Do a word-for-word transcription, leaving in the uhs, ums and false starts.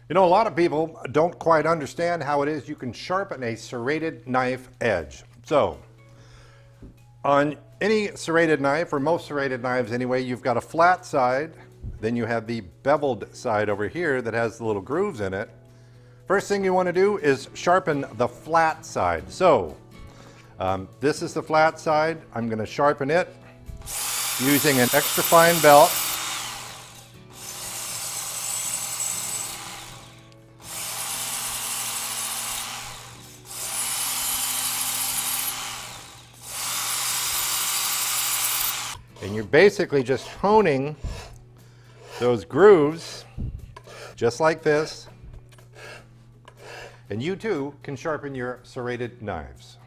You know, a lot of people don't quite understand how it is you can sharpen a serrated knife edge. So, on any serrated knife, or most serrated knives anyway, you've got a flat side, then you have the beveled side over here that has the little grooves in it. First thing you want to do is sharpen the flat side. So, um, this is the flat side. I'm going to sharpen it using an extra fine belt. And you're basically just honing those grooves just like this. And you too can sharpen your serrated knives.